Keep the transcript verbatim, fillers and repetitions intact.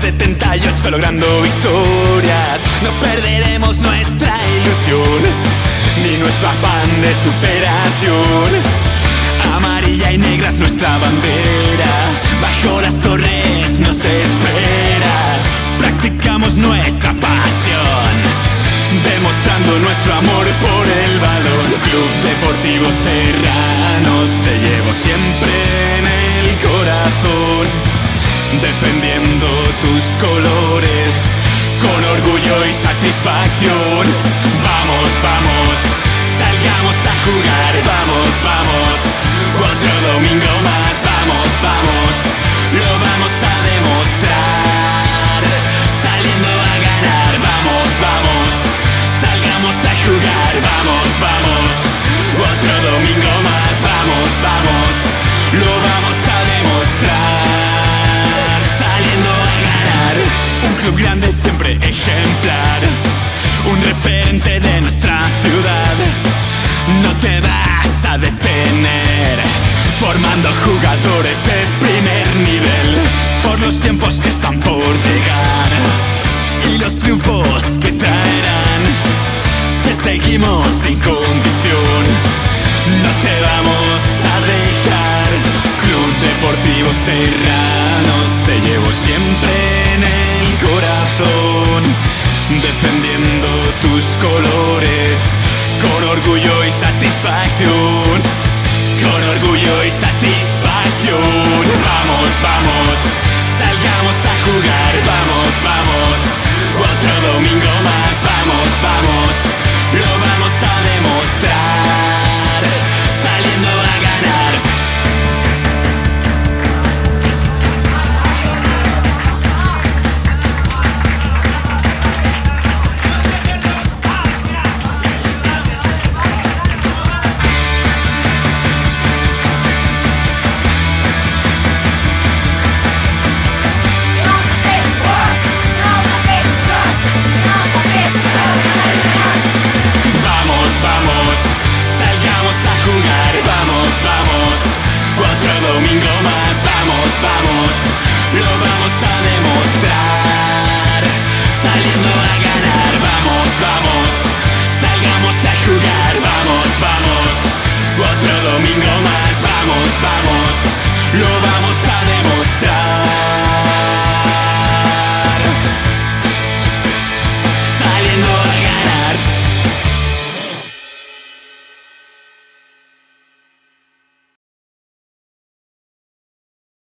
setenta y ocho logrando victorias. No perderemos nuestra ilusión ni nuestro afán de superación. Amarilla y negra es nuestra bandera, bajo las torres nos espera. Practicamos nuestra pasión, demostrando nuestro amor por el balón. Club Deportivo Serranos, te llevo siempre en el corazón, defendiendo tus colores con orgullo y satisfacción. Vamos, vamos, salgamos a jugar, vamos, vamos, otro domingo más, vamos, vamos, lo vamos a demostrar, saliendo a ganar, vamos, vamos, salgamos a jugar, vamos, vamos, otro domingo más, vamos, vamos, lo vamos a demostrar, saliendo a ganar. Un club grande siempre ejemplar, un referente de nuestra ciudad. No te vas a detener, formando jugadores de primer nivel, por los tiempos que están por llegar y los triunfos que traerán. Te seguimos sin condición, no te vamos a dejar. Club Deportivo Serranos, te llevo siempre en el corazón, defendiendo tus colores con orgullo y satisfacción, con orgullo y satisfacción. Vamos, vamos, salgamos a jugar, vamos, vamos, otro domingo más, vamos, vamos,